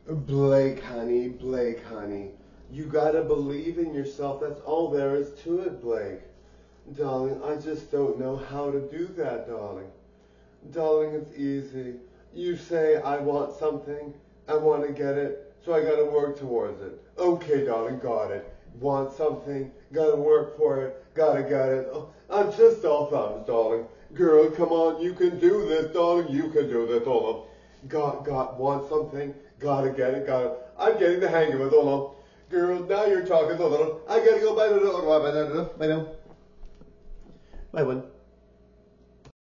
Blake, honey. You gotta believe in yourself. That's all there is to it, Blake. Darling, I just don't know how to do that, darling. Darling, it's easy. You say, I want something, I want to get it, so I gotta work towards it. Okay, darling, got it. Want something, gotta work for it, gotta get it. Oh, I'm just all thumbs, darling. Girl, come on, you can do this, darling, you can do this, hold on. Want something, gotta get it, I'm getting the hang of it, hold on. Girl, now you're talking, hold on. I gotta go, bye now. Bye now. Bye, one.